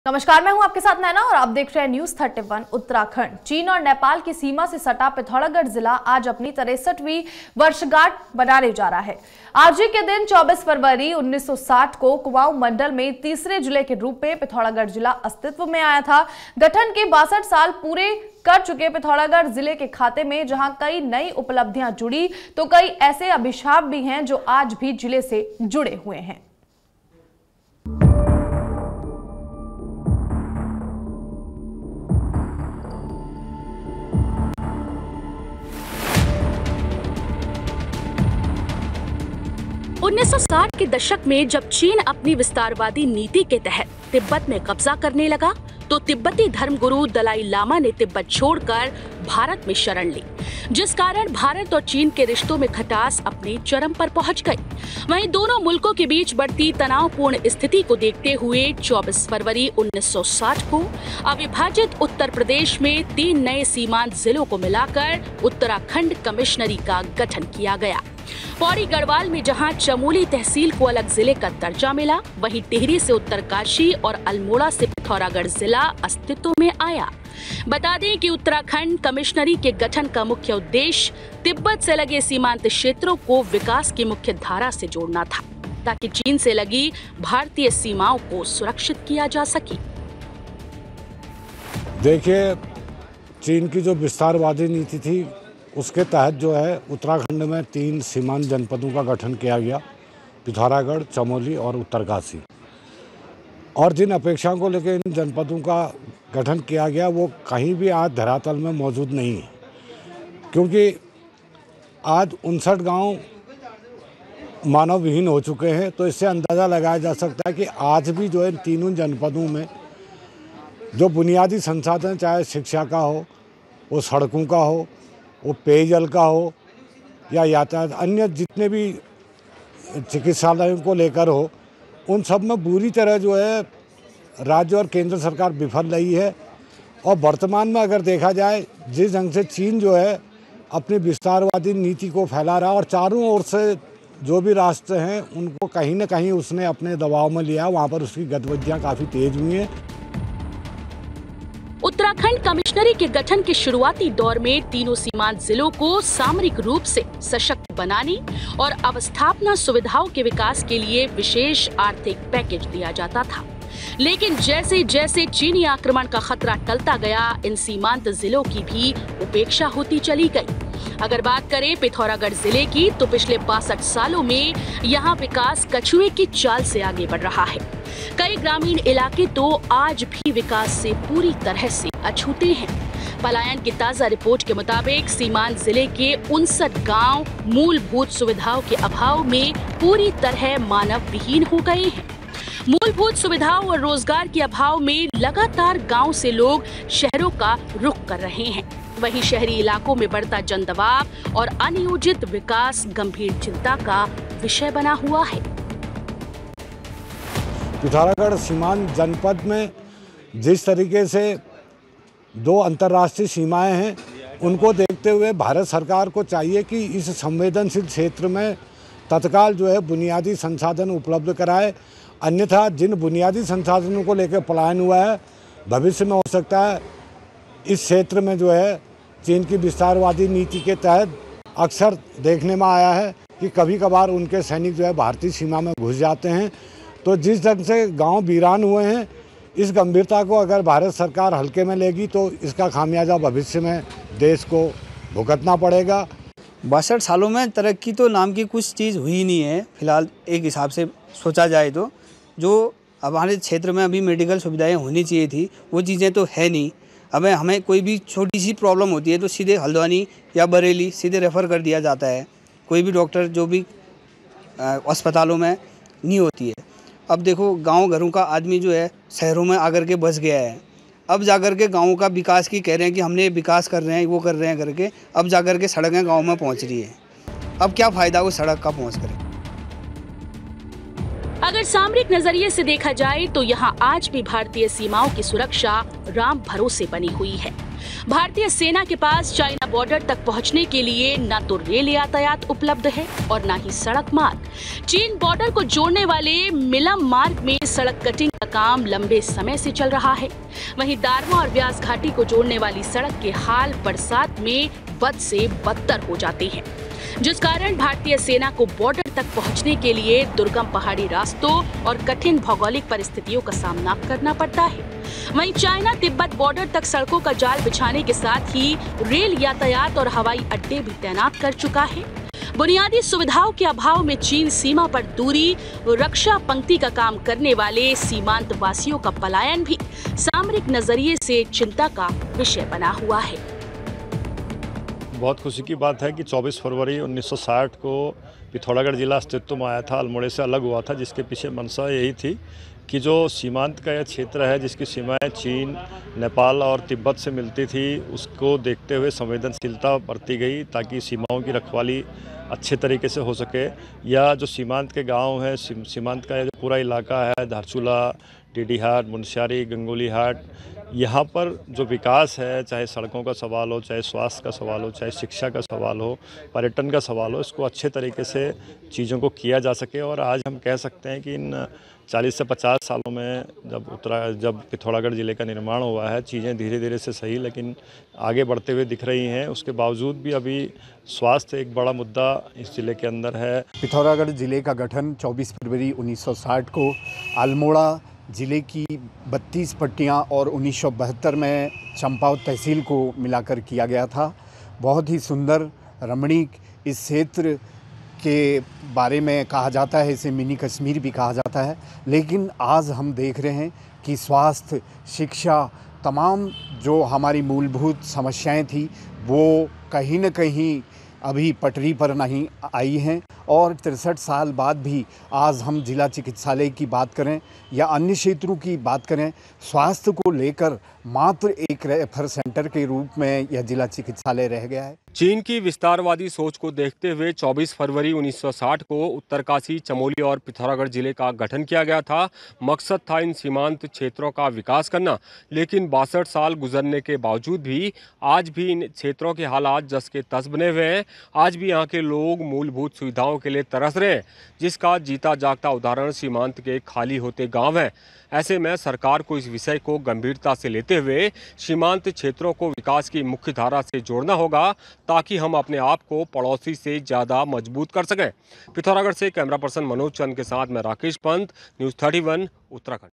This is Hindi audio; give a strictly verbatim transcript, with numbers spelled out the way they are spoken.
नमस्कार, मैं हूं आपके साथ नैना और आप देख रहे हैं न्यूज थर्टी वन उत्तराखंड। चीन और नेपाल की सीमा से सटा पिथौरागढ़ जिला आज अपनी तिरसठवीं वर्षगांठ मनाने जा रहा है। आज ही के दिन चौबीस फरवरी उन्नीस सौ साठ को कुमाऊं मंडल में तीसरे जिले के रूप में पिथौरागढ़ जिला अस्तित्व में आया था। गठन के बासठ साल पूरे कर चुके पिथौरागढ़ जिले के खाते में जहां कई नई उपलब्धियां जुड़ी, तो कई ऐसे अभिशाप भी हैं जो आज भी जिले से जुड़े हुए हैं। उन्नीस सौ साठ के दशक में जब चीन अपनी विस्तारवादी नीति के तहत तिब्बत में कब्जा करने लगा, तो तिब्बती धर्मगुरु दलाई लामा ने तिब्बत छोड़कर भारत में शरण ली, जिस कारण भारत और चीन के रिश्तों में खटास अपने चरम पर पहुंच गई। वहीं दोनों मुल्कों के बीच बढ़ती तनावपूर्ण स्थिति को देखते हुए चौबीस फरवरी उन्नीस सौ साठ को अविभाजित उत्तर प्रदेश में तीन नए सीमांत जिलों को मिलाकर उत्तराखंड कमिश्नरी का गठन किया गया। पौड़ी गढ़वाल में जहां चमोली तहसील को अलग जिले का दर्जा मिला, वहीं टिहरी से उत्तरकाशी और अल्मोड़ा से पिथौरागढ़ जिला अस्तित्व में आया। बता दें कि उत्तराखंड कमिश्नरी के गठन का मुख्य उद्देश्य तिब्बत से लगे सीमांत क्षेत्रों को विकास की मुख्य धारा से जोड़ना था, ताकि चीन से लगी भारतीय सीमाओं को सुरक्षित किया जा सके। देखिए, चीन की जो विस्तारवादी नीति थी उसके तहत जो है उत्तराखंड में तीन सीमांत जनपदों का गठन किया गया, पिथौरागढ़, चमोली और उत्तरकाशी। और जिन अपेक्षाओं को लेकर इन जनपदों का गठन किया गया वो कहीं भी आज धरातल में मौजूद नहीं है, क्योंकि आज उनसठ गांव मानव विहीन हो चुके हैं। तो इससे अंदाज़ा लगाया जा सकता है कि आज भी जो है तीनों जनपदों में जो बुनियादी संसाधन, चाहे शिक्षा का हो, वो सड़कों का हो, वो पेयजल का हो या यातायात, अन्य जितने भी चिकित्सालयों को लेकर हो, उन सब में बुरी तरह जो है राज्य और केंद्र सरकार विफल रही है। और वर्तमान में अगर देखा जाए, जिस ढंग से चीन जो है अपनी विस्तारवादी नीति को फैला रहा है और चारों ओर से जो भी राष्ट्र हैं उनको कहीं ना कहीं उसने अपने दबाव में लिया, वहाँ पर उसकी गतिविधियाँ काफ़ी तेज हुई हैं। उत्तराखंड कमिश्नरी के गठन के शुरुआती दौर में तीनों सीमांत जिलों को सामरिक रूप से सशक्त बनाने और अवस्थापना सुविधाओं के विकास के लिए विशेष आर्थिक पैकेज दिया जाता था। लेकिन जैसे जैसे चीनी आक्रमण का खतरा टलता गया, इन सीमांत जिलों की भी उपेक्षा होती चली गई। अगर बात करें पिथौरागढ़ जिले की, तो पिछले बासठ सालों में यहाँ विकास कछुए की चाल से आगे बढ़ रहा है। कई ग्रामीण इलाके तो आज भी विकास से पूरी तरह से अछूते हैं। पलायन की ताजा रिपोर्ट के मुताबिक सीमांत जिले के उनसठ गांव मूलभूत सुविधाओं के अभाव में पूरी तरह मानव विहीन हो गए हैं। मूलभूत सुविधाओं और रोजगार के अभाव में लगातार गांव से लोग शहरों का रुख कर रहे हैं। वहीं शहरी इलाकों में बढ़ता जनदबाव और अनियोजित विकास गंभीर चिंता का विषय बना हुआ है। पिथौरागढ़ सीमांत जनपद में जिस तरीके से दो अंतर्राष्ट्रीय सीमाएं हैं, उनको देखते हुए भारत सरकार को चाहिए कि इस संवेदनशील क्षेत्र में तत्काल जो है बुनियादी संसाधन उपलब्ध कराए। अन्यथा जिन बुनियादी संसाधनों को लेकर पलायन हुआ है, भविष्य में हो सकता है इस क्षेत्र में जो है चीन की विस्तारवादी नीति के तहत अक्सर देखने में आया है कि कभी कभार उनके सैनिक जो है भारतीय सीमा में घुस जाते हैं। तो जिस ढंग से गांव वीरान हुए हैं, इस गंभीरता को अगर भारत सरकार हल्के में लेगी तो इसका खामियाजा भविष्य में देश को भुगतना पड़ेगा। बासठ सालों में तरक्की तो नाम की कुछ चीज़ हुई नहीं है। फिलहाल एक हिसाब से सोचा जाए तो जो अब हमारे क्षेत्र में अभी मेडिकल सुविधाएं होनी चाहिए थी, वो चीज़ें तो है नहीं। अब हमें कोई भी छोटी सी प्रॉब्लम होती है तो सीधे हल्द्वानी या बरेली सीधे रेफ़र कर दिया जाता है। कोई भी डॉक्टर जो भी अस्पतालों में नहीं होती है। अब देखो, गांव घरों का आदमी जो है शहरों में आकर के बस गया है। अब जाकर के गाँव का विकास की कह रहे हैं कि हमने विकास कर रहे हैं, वो कर रहे हैं करके, अब जाकर के सड़कें गाँव में पहुँच रही है। अब क्या फ़ायदा वो सड़क का पहुँच करे। अगर सामरिक नजरिए से देखा जाए तो यहाँ आज भी भारतीय सीमाओं की सुरक्षा राम भरोसे बनी हुई है। भारतीय सेना के पास चाइना बॉर्डर तक पहुंचने के लिए न तो रेल यातायात उपलब्ध है और न ही सड़क मार्ग। चीन बॉर्डर को जोड़ने वाले मिलम मार्ग में सड़क कटिंग का काम लंबे समय से चल रहा है। वहीं दारमा और व्यास घाटी को जोड़ने वाली सड़क के हाल बरसात में बद से बदतर हो जाते हैं, जिस कारण भारतीय सेना को बॉर्डर तक पहुंचने के लिए दुर्गम पहाड़ी रास्तों और कठिन भौगोलिक परिस्थितियों का सामना करना पड़ता है। वहीं चाइना तिब्बत बॉर्डर तक सड़कों का जाल बिछाने के साथ ही रेल यातायात और हवाई अड्डे भी तैनात कर चुका है। बुनियादी सुविधाओं के अभाव में चीन सीमा पर दूरी रक्षा पंक्ति का काम करने वाले सीमांत वासियों का पलायन भी सामरिक नजरिए से चिंता का विषय बना हुआ है। बहुत खुशी की बात है कि चौबीस फरवरी उन्नीस सौ साठ को पिथौरागढ़ जिला अस्तित्व में आया था, अल्मोड़े से अलग हुआ था, जिसके पीछे मंशा यही थी कि जो सीमांत का यह क्षेत्र है जिसकी सीमाएं चीन, नेपाल और तिब्बत से मिलती थी, उसको देखते हुए संवेदनशीलता बरती गई ताकि सीमाओं की रखवाली अच्छे तरीके से हो सके। या जो सीमांत के गांव हैं, सीमांत का जो पूरा इलाका है, धारचूला, टीडीहाट, मुनस्यारी, गंगोली हाट, यहाँ पर जो विकास है, चाहे सड़कों का सवाल हो, चाहे स्वास्थ्य का सवाल हो, चाहे शिक्षा का सवाल हो, पर्यटन का सवाल हो, इसको अच्छे तरीके से चीज़ों को किया जा सके। और आज हम कह सकते हैं कि इन चालीस से पचास सालों में जब उत्तरा जब पिथौरागढ़ ज़िले का निर्माण हुआ है, चीज़ें धीरे धीरे से सही लेकिन आगे बढ़ते हुए दिख रही हैं। उसके बावजूद भी अभी स्वास्थ्य एक बड़ा मुद्दा इस ज़िले के अंदर है। पिथौरागढ़ ज़िले का गठन चौबीस फरवरी उन्नीस सौ साठ को अल्मोड़ा ज़िले की बत्तीस पट्टियाँ और उन्नीस सौ बहत्तर में चंपावत तहसील को मिलाकर किया गया था। बहुत ही सुंदर रमणीक इस क्षेत्र के बारे में कहा जाता है, इसे मिनी कश्मीर भी कहा जाता है। लेकिन आज हम देख रहे हैं कि स्वास्थ्य, शिक्षा, तमाम जो हमारी मूलभूत समस्याएं थी वो कहीं न कहीं अभी पटरी पर नहीं आई हैं। और तिरसठ साल बाद भी आज हम जिला चिकित्सालय की बात करें या अन्य क्षेत्रों की बात करें, स्वास्थ्य को लेकर मात्र एक रेफर सेंटर के रूप में यह जिला चिकित्सालय रह गया है। चीन की विस्तारवादी सोच को देखते हुए चौबीस फरवरी उन्नीस सौ साठ को उत्तरकाशी, चमोली और पिथौरागढ़ जिले का गठन किया गया था। मकसद था इन सीमांत क्षेत्रों का विकास करना। लेकिन बासठ साल गुजरने के बावजूद भी आज भी इन क्षेत्रों के हालात जस के तस बने हुए हैं। आज भी यहाँ के लोग मूलभूत सुविधाओं के लिए तरस रहे हैं, जिसका जीता जागता उदाहरण सीमांत के खाली होते गाँव हैं। ऐसे में सरकार को इस विषय को गंभीरता से लेते हुए सीमांत क्षेत्रों को विकास की मुख्य धारा से जोड़ना होगा, ताकि हम अपने आप को पड़ोसी से ज़्यादा मजबूत कर सकें। पिथौरागढ़ से कैमरा पर्सन मनोज चंद के साथ मैं Rakesh Pant, news thirty one Uttarakhand.